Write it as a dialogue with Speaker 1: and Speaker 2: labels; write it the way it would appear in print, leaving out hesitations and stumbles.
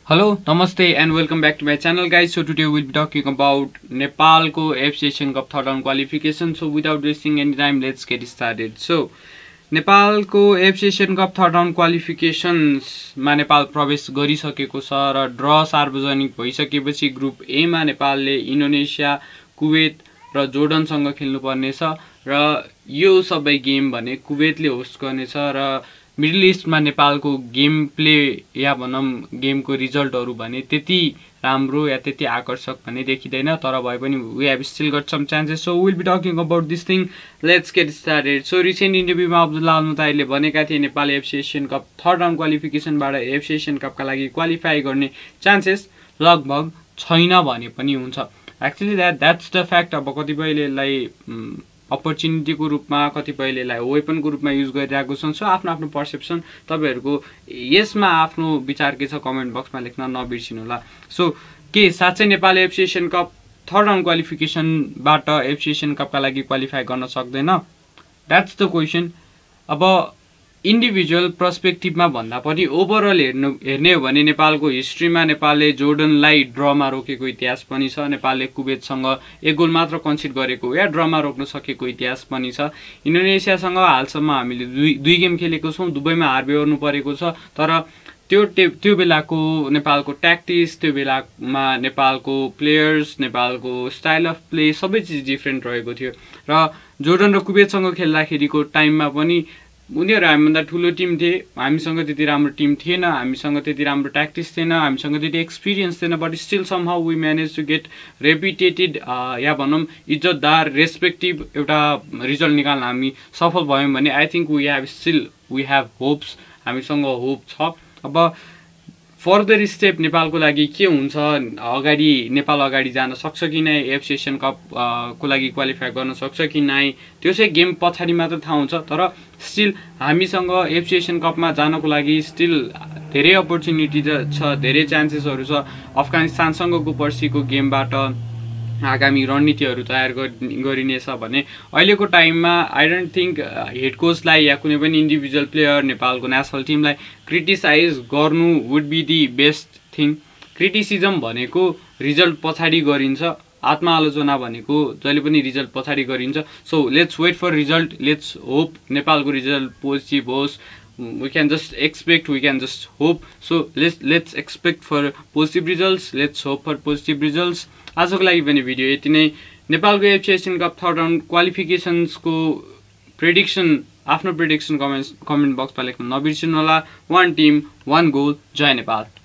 Speaker 1: Hello, Namaste and welcome back to my channel guys. So today we'll be talking about Nepal ko AFC Asian Cup third round qualification. So without wasting any time, let's get started. So Nepal ko AFC Asian Cup third round qualifications मा नेपाल प्रवेश गरिसकेको छ र draw सार्वजनिक भइसकेपछि group A मा नेपालले इन्डोनेसिया, कुवेत र जोर्डनसँग खेल्नुपर्ने छ र यो सबै गेम भने कुवेतले होस्ट गर्नेछ र मिडल इस्टमा नेपालको गेम प्ले या भनौं गेमको रिजल्टहरु भने त्यति राम्रो या त्यति आकर्षक भने देखिदैन तर भए पनि we have still got some chances. So we'll be talking about this thing. Let's get started. So recent इन्टरभ्युमा अब्दुल्ला अल मुताहिरले भनेका थिए Nepal FC Asian cup third round क्वालिफिकेसनबाट एफसी एशियन कपका लागि क्वालिफाई गर्ने चान्सेस लगभग छैन भने पनि हुन्छ. Actually that's the fact. अब कतिपयले लाई अपर्च्युनिटी को रूपमा कतिपयले लाई वेपन को रूपमा युज गरिरहेको छन्. सो आफ्नो आफ्नो पर्सेप्सन तपाईहरुको यसमा आफ्नो विचार के छ कमेन्ट बक्समा लेख्न नबिर्सिनु होला. सो के साच्चै Nepal FC Asian cup third round क्वालिफिकेसनबाट एफसी एशियन कपका लागि क्वालिफाई गर्न सक्दैन? That's the question. अब इन्डिभिजुअल पर्सपेक्टिभमा भन्दा पनि ओभरअल हेर्ने हो भने नेपालको हिस्ट्रीमा नेपालले जोर्डनलाई ड्रमा रोकेको इतिहास पनि छ. नेपालले कुवेतसँग एक गोल मात्र कन्सिड गरेको या ड्रमा रोक्न सकेको इतिहास पनि छ. इन्डोनेसियासँग हालसम्म हामीले दुई गेम खेलेको छौं, दुवैमा हार बेहोर्नु परेको छ. तर त्यो बेलाको नेपालको ट्याक्टिक्स, त्यो बेलामा नेपालको प्लेयर्स, नेपालको स्टाइल अफ प्ले सबै चीज डिफरेन्ट रहेको थियो र जोर्डन र कुवेतसँग खेल्दाखेरिको टाइममा पनि उनीहरु हामीभन्दा ठूलो टिम थिए. हामीसँग त्यति राम्रो टिम थिएन, हामीसँग त्यति राम्रो ट्याक्टिक्स थिएन, हामीसँग त्यति एक्सपिरियन्स थिएन. But still somehow we manage to get reputed या भनौं इज्जतदार रेस्पेक्टिभ एउटा रिजल्ट निकाल्न हामी सफल भयौं भने I think we have hopes. हामीसँग होप छ. अब फर्दर स्टेप नेपालको लागि के हुन्छ, अगाडि नेपाल अगाडि जान सक्छ कि नै, एफसी एशियन कप को लागि क्वालिफाई गर्न सक्छ कि नै, त्यो चाहिँ गेम पछाडी मात्र थाहा हुन्छ. तर स्टिल हामीसँग एफसी एशियन कपमा जानको लागि स्टिल धेरै अपर्च्युनिटी छ, धेरै चान्सेसहरु छ. अफगानिस्तानसँगको पर्सीको गेमबाट आगामी रणनीतिहरु तयार गरिनेछ भने अहिलेको टाइममा आई डोन्ट थिंक हेड कोचलाई या कुनै पनि इन्डिभिजुअल प्लेयर नेपालको नेशनल टिमलाई क्रिटिसाइज गर्नु would be the best thing. Criticism भनेको रिजल्ट पछाडी गरिन्छ, आत्मआलोचना भनेको जहिले पनि रिजल्ट पछाडी गरिन्छ. So let's wait for result. Let's hope नेपालको रिजल्ट पोजिटिभ होस्. We can just expect, we can just hope. So let's expect for positive results. Let's hope for positive results. आजको लागि पनि भिडियो यति नै. नेपालको FC Asian cup third round qualifications को prediction, आफ्नो प्रेडिक्सन कमेन्ट बक्समा लेख्न नबिर्सिनु होला. one team, one goal. जय नेपाल.